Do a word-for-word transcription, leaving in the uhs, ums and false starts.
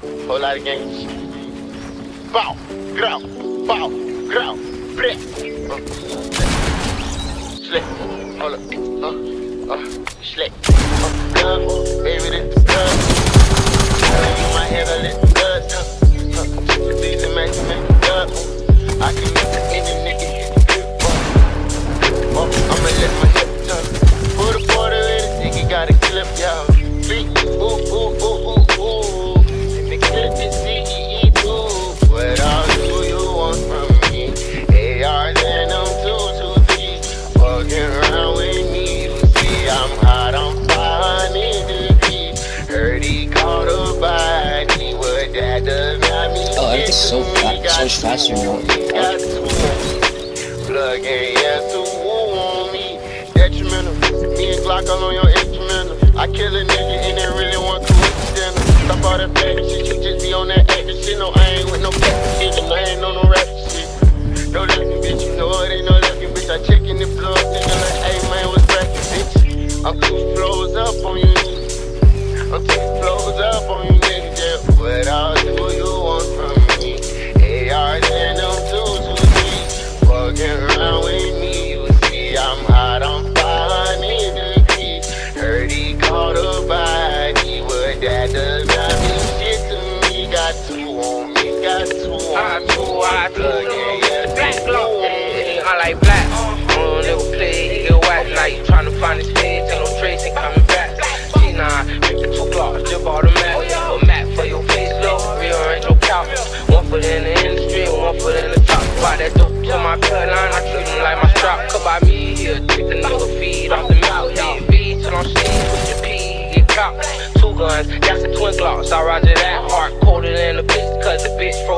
Whole lot of games. Bow, grow, bow, grow, bleh. Uh, slick, hold up, uh, uh, slick. Uh, blood, baby, this the blood. In my head, I let the blood jump. Uh, these are make make blood. I can make any nigga hit the grip. Uh, I'ma let my hip jump. Put a quarter in the nigga, gotta clip, y'all. Beat, ooh, ooh, ooh, ooh, ooh. Let me see you do what all do you want from me. A Rs and them two two threes, fucking around with me. You see I'm hot, I'm five hundred degrees. Heard he caught a body, what that does not mean. Oh, everything's so fast, so much faster than what we thought. Plug in, yes, to woo on me. Detrimental, me and Glock all on your instrumental. I kill a nigga and they really want to coincidental. Stop all that fake shit, you just be on that acting shit. No, I ain't with no fake shit, and I ain't on no rap shit. No looking bitch, you know it ain't no looking bitch. I check in the blood, nigga like, hey man, what's cracking, bitch? I'm two flows up on you niggas. I'm two flows up on you niggas, yeah. What all do you want from me? A Rs and them two two threes, fucking around with me. You see I'm hot, I'm five hundred degrees. Heard he caught a body, what that does not mean shit to me. Got two on me, got two on I me. two, I two, Plug in, yeah, black two glow, on me. I like black. I don't never play, he get whack. Now you tryna find his face, ain't no trace, ain't coming back. G nine, make the two blocks, just bought a map. A map for your face, low, rearrange your couch. One foot in the industry, one foot in the top. Buy that dope to my cut line, I treat him like my strap. Cut by me, he'll take the nigga feed off the mouth. Yeah, feed till I'm seen, put your pee, get caught. Two guns, that's the twin glocks, I roger that. Heart colder than a bitch, cause the bitch froze.